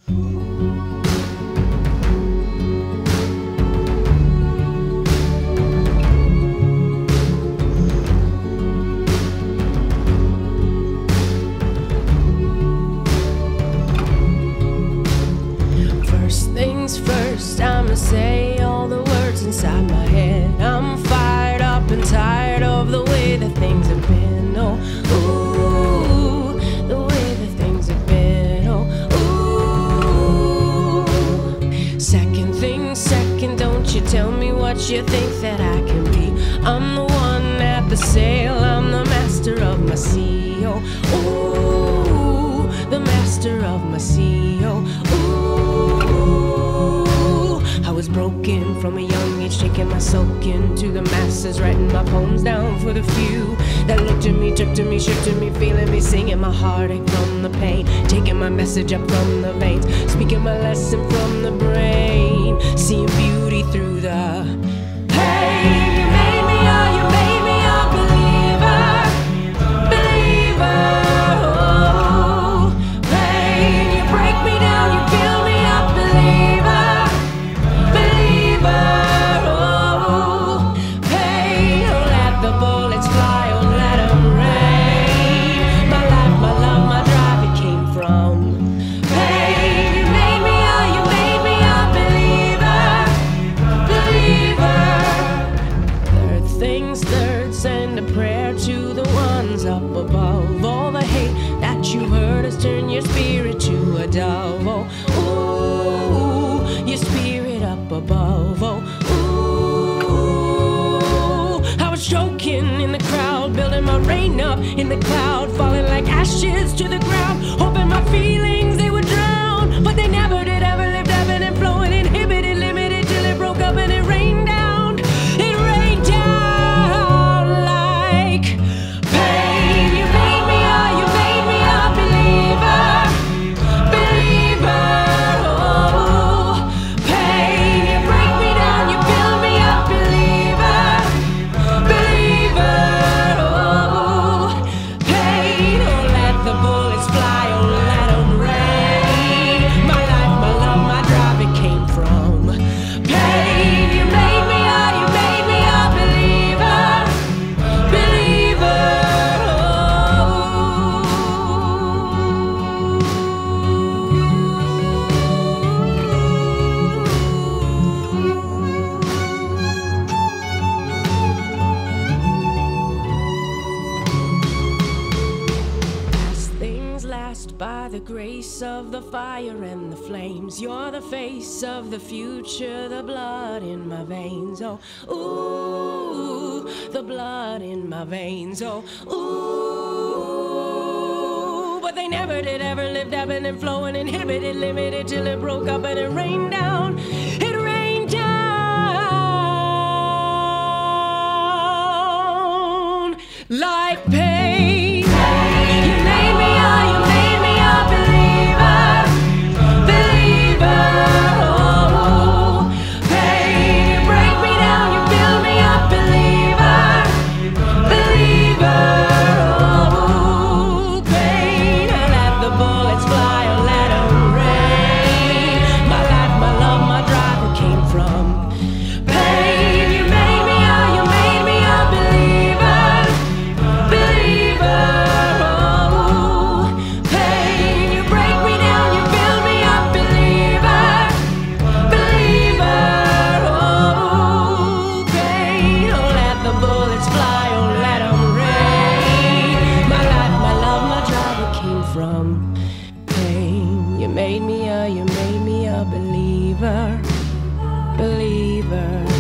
First, I'ma say all the words inside my head. I'm fired up and tired of the way that things have been. Oh, ooh, the way that things have been. Oh, ooh. Second thing, second, don't you tell me what you think that I can be. I'm the one at the sail, I'm the master of my sea. Oh, ooh, the master of my sea. Oh, ooh. I was broken from a young age, taking my soak into the masses, writing my poems down for the few that looked at me, took to me, shook to me, feeling me, singing my heartache from the pain, taking my message up from the veins, speaking my lesson from the brain, seeing beauty through the pain. You made me a, you made me a believer, believer. Oh, pain, you break me down, you build me up, believer. Turn your spirit to a dove. Oh, ooh, your spirit up above. Oh, ooh. I was choking in the crowd, building my rain up in the cloud, falling like ashes to the ground, hoping my feelings they would drown, but they never did. Ever lived, ebbing and flowing, inhibited, limited, till it broke up and it rained down. It rained down like pain. You made me a, you made me a believer, believer. Oh, pain, you break me down, you build me up, believer, believer. Oh, pain, oh, let the bullets fly, oh, let them rain. My life, my love, my drive, it came from pain. You made me a, you made me a believer, believer. Things last by the grace of the fire and the flames. You're the face of the future, the blood in my veins. Oh, ooh, the blood in my veins. Oh, ooh. But they never did, ever lived, ebbing and flowing, inhibited, limited, till it broke up and it rained down. It rained down like pain. You made me a, you made me a believer, believer. Oh, pain, you break me down, you build me up, believer, believer. Oh, pain, I let the bullets fly, oh, let them rain. My life, my love, my drive, it came from pain. You made me a, you made me a believer, believer. From pain, you made me a believer, believer.